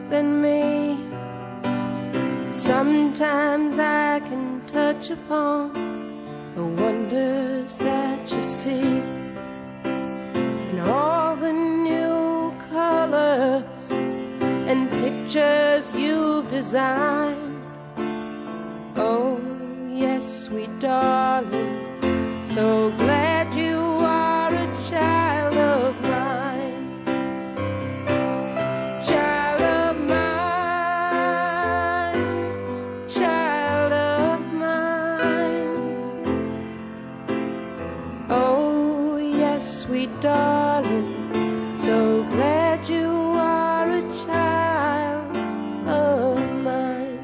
than me. Sometimes I can touch upon the wonders that you see, and all the new colors and pictures you've designed. Oh, yes, sweet darling, so glad you are a child of mine. Child of mine, child of mine. Oh, yes, sweet darling, so glad you are a child of mine.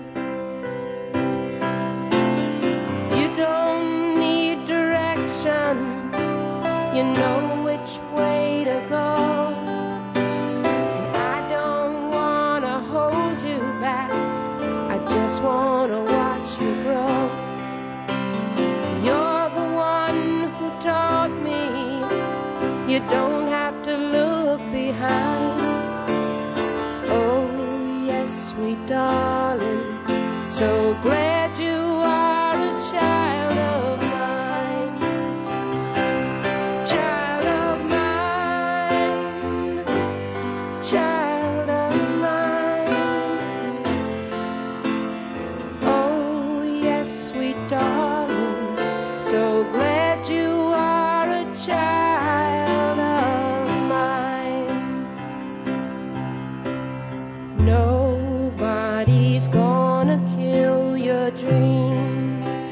You don't need directions, you know which way to go. And I don't wanna hold you back, I just wanna watch you grow. You're the one who taught me you don't have to look behind. Oh, yes, sweet darling, so glad you are a child of mine. Child of mine, child of mine. Oh, yes, sweet darling, so glad you are a child of mine. Nobody's gonna kill your dreams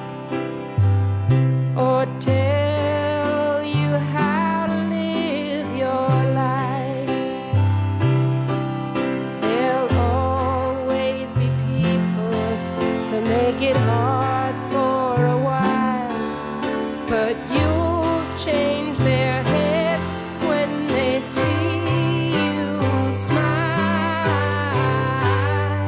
or tell you how to live your life. There'll always be people to make it hard for a while, but you'll change their heads when they see you smile.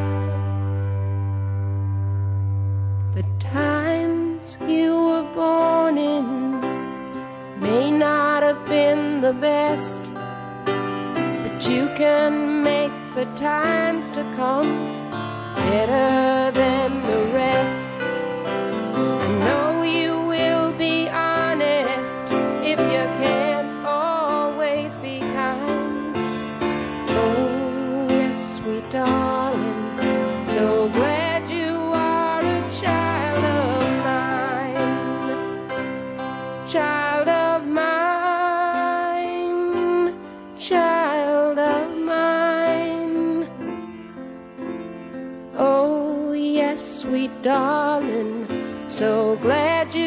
The times you were born in may not have been the best, but you can make the times to come better than the rest. I know you will be honest if you can't always be kind. Oh, yes, sweet darling, so glad you are a child of mine. Child of mine, child of mine. Oh, yes, sweet darling, so glad you